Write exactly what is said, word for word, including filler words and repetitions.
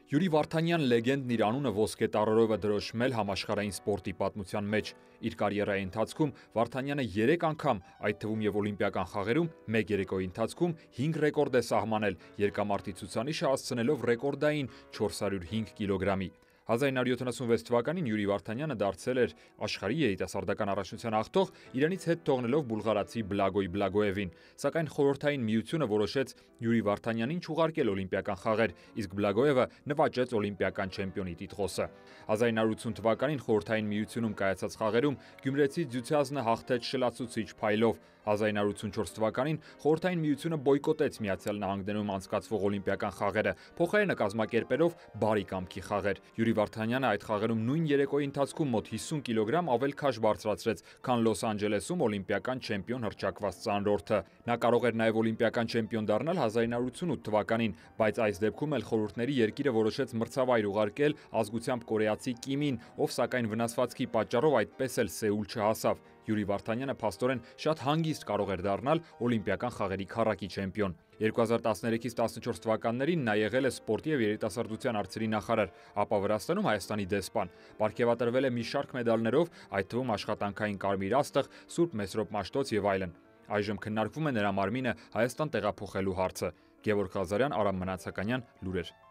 Յուրի Վարդանյան լեգենդն իր անունը ոսկե տառերով է դրոշմել համաշխարհային սպորտի պատմության մեջ։ Իր կարիերայի ընթացքում Վարդանյանը երեք անգամ, այդ թվում եւ օլիմպիական խաղերում, մեկ երեկոյի ընթացքում հինգ ռեկորդ է սահմանել, երկամարտի ցուցանիշը հասցնելով ռեկորդային չորս հարյուր հինգ կիլոգրամի։ հազար իննսուն յոթանասունվեց թվականին Յուրի Վարդանյանը դարձել էր աշխարհի երիտասարդական առաջնության աղթող, իրանից հետ թողնելով բուլղարացի Բլագոյ Բլագոևին, սակայն խորհրդային միությունը որոշեց Յուրի Վարդանյանին չուղարկել օլիմպիական խաղեր, իսկ Բլագոևը նվաճեց օլիմպիական չեմպիոնի տիտղոսը։ հազար իննսուն ութ թվականին խորհրդային միությունում կայացած խաղերում գյումրեցի ձյուցյազնը հաղթեց շլացուցիչ փայլով։ հազար իննսուն ութանասուն թվականին խորհրդային միությունը բոյկոտեց Միացյալ Նահանգներում անցկացվող օլիմպիական խաղերը, փոխարենը կազմակերպելով բարի կամքի խաղեր։ Յուրի Վարդանյանը այդ խաղերում նույն երեկոյի ընթացքում մոտ հիսուն կիլոգրամ ավել քաշ բարձրացրեց, քան Լոս Անջելեսում օլիմպիական չեմպիոն հռչակված ծանրորդը։ Նա կարող էր նաև օլիմպիական չեմպիոն դառնալ հազար իննսուն ութանասուն թվականին, բայց այս դեպքում էլ խորհուրդների երկիրը որոշեց մրցավայր ուղարկել ազգությամբ կորեացի Կիմին, ով սակայն վնասվածքի պատճառով այդպես էլ Սեուլ չհասավ։ Յուրի Վարդանյանը փաստորեն շատ հանգիստ կարող էր դառնալ օլիմպիական խաղերի քառակի չեմպիոն։ երկու հազար տասներեքից տասնչորս թվականներին նա եղել է սպորտի և երիտասարդության հարցերի նախարար, ապա Վրաստանում Հայաստանի դեսպան։ Պարգևատրվել է մի շարք մեդալներով, այդ թվում աշխատանքային կարմիր աստղ, Սուրբ Մեսրոպ Մաշտոց եւ այլն։ Այժմ քննարկվում է նրա մարմինը Հայաստան տեղափոխելու հարցը։ Գևորգ Ղազարյան, Արամ Մնացականյան, լուրեր։